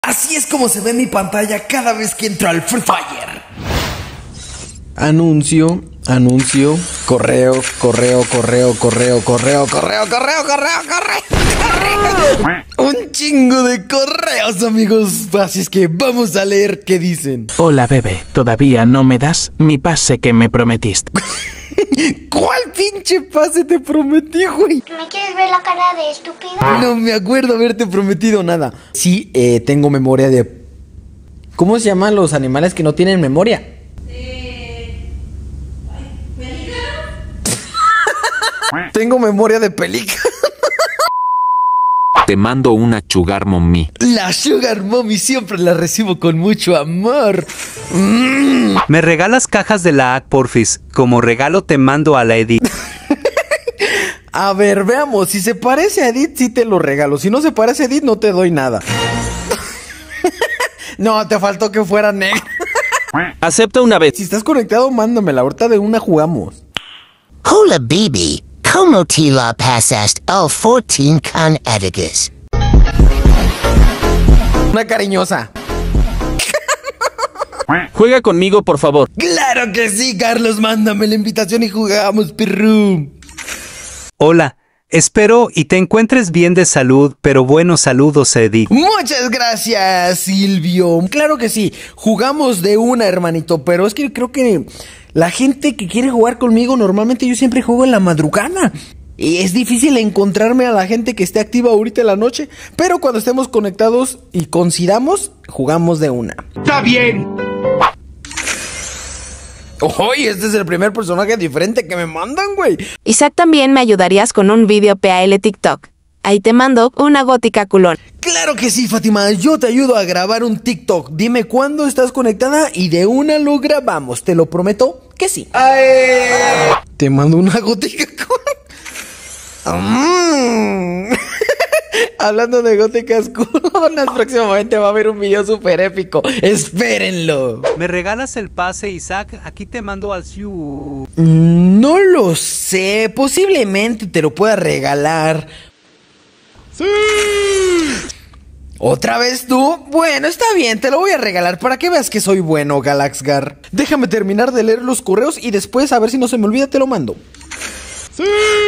Así es como se ve mi pantalla cada vez que entro al Free Fire. Anuncio, correo. Un chingo de correos, amigos. Así es que vamos a leer qué dicen. Hola, bebé. ¿Todavía no me das mi pase que me prometiste? ¿Cuál pinche pase te prometí, güey? ¿Me quieres ver la cara de estúpido? No me acuerdo haberte prometido nada. Sí, tengo memoria de... ¿Cómo se llaman los animales que no tienen memoria? Tengo memoria de pelícano. Te mando una Sugar Mommy. La Sugar Mommy siempre la recibo con mucho amor. ¿Me regalas cajas de la AC, porfis? Como regalo te mando a la Edith. A ver, veamos. Si se parece a Edith, sí te lo regalo. Si no se parece a Edith, no te doy nada. No, te faltó que fuera negro. Acepta una vez. Si estás conectado, mándamela. Ahorita de una jugamos. Hola, baby. ¿Cómo te la pasaste el 14 con Edgar? Una cariñosa. Juega conmigo, por favor. Claro que sí, Carlos. Mándame la invitación y jugamos, perro. Hola. Espero y te encuentres bien de salud, pero buenos saludos, Edith. Muchas gracias, Silvio. Claro que sí, jugamos de una, hermanito, pero es que creo que la gente que quiere jugar conmigo, normalmente yo siempre juego en la madrugada. Y es difícil encontrarme a la gente que esté activa ahorita en la noche, pero cuando estemos conectados y coincidamos, jugamos de una. ¡Está bien! Oye, este es el primer personaje diferente que me mandan, güey. Isaac, también me ayudarías con un video PAL TikTok. Ahí te mando una gótica culón. Claro que sí, Fátima, yo te ayudo a grabar un TikTok. Dime cuándo estás conectada y de una lo grabamos. Te lo prometo que sí. ¡Ay! Te mando una gótica culón. Hablando de góticas culonas, próximamente va a haber un video súper épico. Espérenlo. ¿Me regalas el pase, Isaac? Aquí te mando al Siu. No lo sé. Posiblemente te lo pueda regalar. ¡Sí! ¿Otra vez tú? Bueno, está bien, te lo voy a regalar para que veas que soy bueno, Galaxgar. Déjame terminar de leer los correos y después, a ver si no se me olvida, te lo mando. ¡Sí!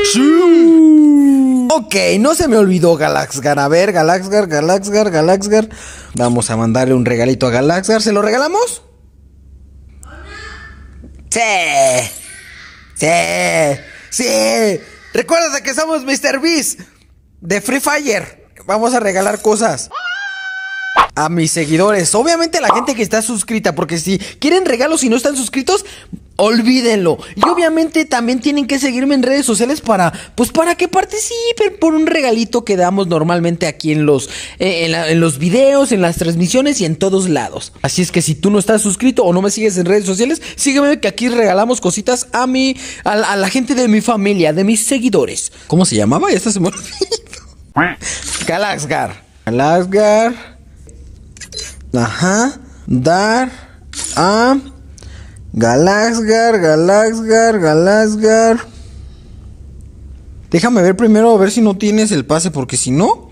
¡Sí! Ok, no se me olvidó, Galaxgar. A ver, Galaxgar. Vamos a mandarle un regalito a Galaxgar. ¿Se lo regalamos? Sí. Recuerda que somos Mr. Beast de Free Fire. Vamos a regalar cosas a mis seguidores. Obviamente a la gente que está suscrita, porque si quieren regalos y no están suscritos, olvídenlo. Y obviamente también tienen que seguirme en redes sociales para que participen por un regalito que damos normalmente aquí en los videos, en las transmisiones y en todos lados. Así es que si tú no estás suscrito o no me sigues en redes sociales, sígueme, que aquí regalamos cositas a la gente de mi familia, de mis seguidores. ¿Cómo se llamaba? Ya se me olvidó. Galaxgar. Ajá. Dar a Galaxgar. Déjame ver primero a ver si no tienes el pase, porque si no...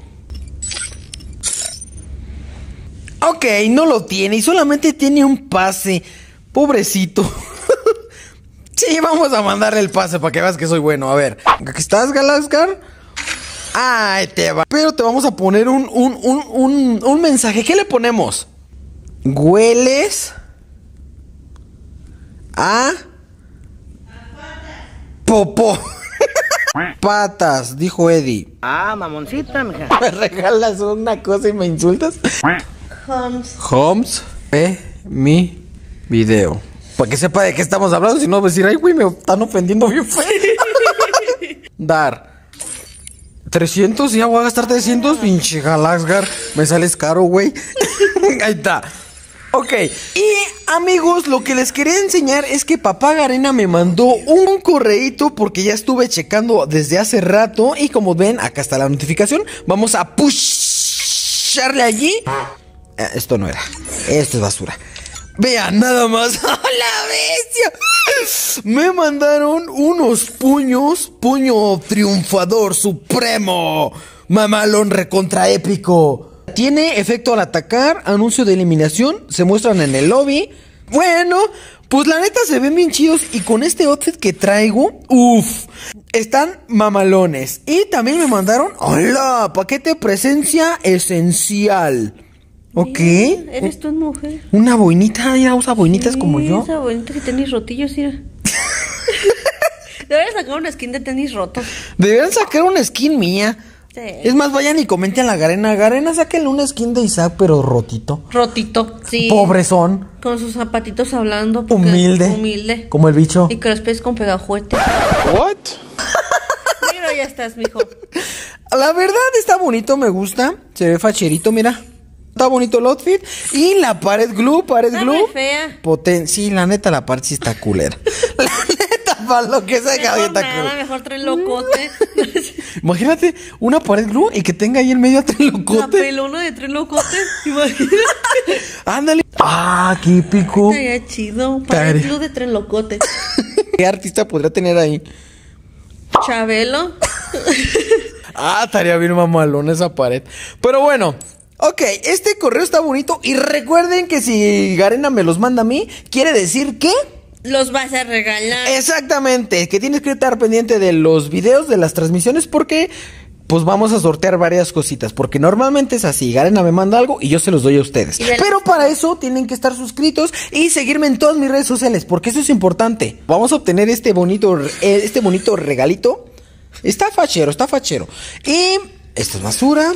Ok, no lo tiene y solamente tiene un pase. Pobrecito. Sí, vamos a mandarle el pase para que veas que soy bueno. A ver, ¿aquí estás, Galaxgar? Ay, te va. Pero te vamos a poner un mensaje. ¿Qué le ponemos? Hueles a popó. Patas, dijo Eddie. Ah, mamoncita, mija. ¿Me regalas una cosa y me insultas? Holmes, ve mi video. Para que sepa de qué estamos hablando, si no va a decir, ay, güey, me están ofendiendo bien feo. Dar 300, ya voy a gastar 300, pinche Galaxgar. Me sales caro, güey. Ahí está. Ok, y amigos, lo que les quería enseñar es que Papá Garena me mandó un correíto porque ya estuve checando desde hace rato. Y como ven, acá está la notificación. Vamos a pusharle allí. Esto no era, esto es basura. Vean, nada más. ¡La bestia! Me mandaron unos puños. Puño triunfador supremo. Mamalón recontra épico. Tiene efecto al atacar, anuncio de eliminación, se muestran en el lobby. Bueno, pues la neta se ven bien chidos y con este outfit que traigo, uff, están mamalones. Y también me mandaron, hola, paquete presencia esencial. Ok. Eres tú mujer. Una boinita, ya usa boinitas como yo. Esa boinita que tenis rotillos, mira. Deberían sacar una skin de tenis rotos. Deberían sacar una skin mía. Sí. Es más, vayan y comenten a la Garena. Garena, sáquenle una skin de Isaac, pero rotito. Rotito, sí. Pobrezón. Con sus zapatitos hablando. Humilde. Como el bicho. Y que los pies con pegajuete. ¿What? Mira, ya estás, mijo. La verdad está bonito, me gusta. Se ve facherito, mira. Está bonito el outfit. Y la pared glue. Está muy fea. Sí, la neta, la pared sí está culera. La neta, para lo que se Mejor está nada, culera. mejor trae locote. Imagínate una pared glue y que tenga ahí en medio a La Trelocote. pelona de tres locotes. Imagínate. Ándale. Ah, qué épico. Estaría chido. Para el club de tres locotes. ¿Qué artista podría tener ahí? Chabelo. Ah, estaría bien mamalón esa pared. Pero bueno, ok, este correo está bonito. Y recuerden que si Garena me los manda a mí, quiere decir que... Los vas a regalar. Exactamente, que tienes que estar pendiente de los videos, de las transmisiones, porque pues vamos a sortear varias cositas. Porque normalmente es así, Garena me manda algo y yo se los doy a ustedes. Pero para eso tienen que estar suscritos y seguirme en todas mis redes sociales, porque eso es importante. Vamos a obtener este bonito regalito. Está fachero. Y esto es basura.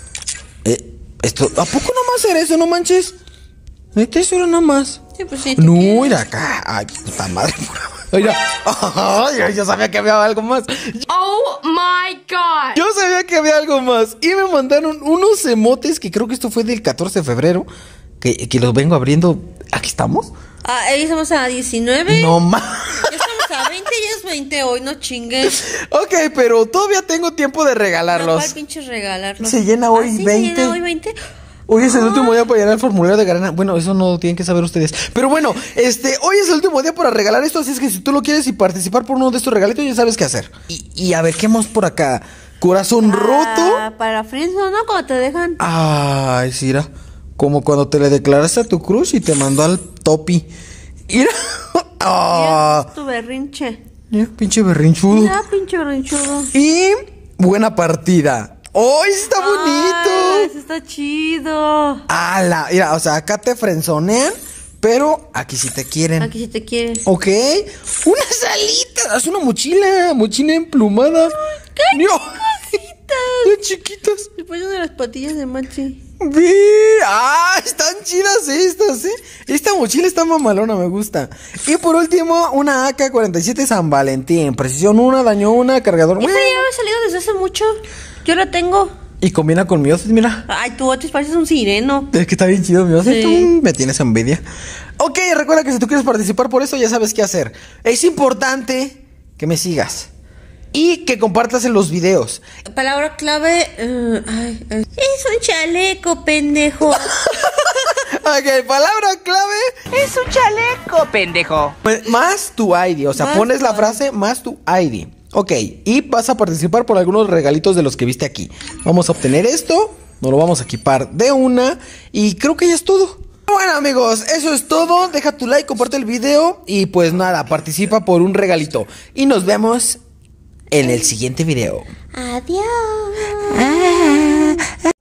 Esto, ¿a poco nomás era eso? No manches. Eso era nada más. Sí, pues sí. No, mira acá. Ay, puta madre. Mira. Ay, yo sabía que había algo más. Oh my God. Yo sabía que había algo más. Y me mandaron unos emotes que creo que esto fue del 14 de febrero. Que los vengo abriendo. ¿Aquí estamos? Ahí estamos a 19. No más. Ya estamos a 20 y es 20 hoy, no chingues. Ok, pero todavía tengo tiempo de regalarlos. No, ¿cuál pinche regalarlos? Se llena hoy ¿Ah, sí? 20. ¿Se llena hoy 20? Hoy es el último día para llenar el formulario de Garena. Bueno, eso no tienen que saber ustedes. Pero bueno, hoy es el último día para regalar esto. Así es que si tú lo quieres y participar por uno de estos regalitos, ya sabes qué hacer. Y a ver, ¿qué más por acá? Corazón roto. Para friendzone, ¿no? Cuando te dejan. Ay, Sira. Como cuando te le declaraste a tu crush y te mandó al topi. Mira. Mira, tu berrinche. Mira, pinche berrinchudo. Mira, pinche berrinchudo. Y buena partida. ¡Oh, está bonito! Eso está chido. Mira, o sea, acá te frenzonean, pero aquí sí te quieren. Aquí sí te quieren. Ok. Unas alitas. Es una mochila emplumada. ¡Qué cositas! ¡Qué chiquitas! Después de las patillas de Machi. ¡Ve! ¡Ah! Están chidas estas, Esta mochila está mamalona, me gusta. Y por último, una AK-47 San Valentín. Precisión 1, daño 1, cargador. Esa ya había salido desde hace mucho. Yo la tengo. Y combina con mi outfit, mira. Ay, tu outfit pareces un sireno. Es que está bien chido mi outfit. Sí. Me tienes envidia. Ok, recuerda que si tú quieres participar por eso, ya sabes qué hacer. Es importante que me sigas. Y que compartas en los videos. Palabra clave. Es un chaleco, pendejo. Ok, palabra clave. Es un chaleco, pendejo. Más tu ID. O sea, Más pones tu la ID. frase más tu ID. Ok, y vas a participar por algunos regalitos de los que viste aquí. Vamos a obtener esto. Nos lo vamos a equipar de una. Y creo que ya es todo. Bueno, amigos, eso es todo. Deja tu like, comparte el video. Y pues nada, participa por un regalito. Y nos vemos en el siguiente video. Adiós.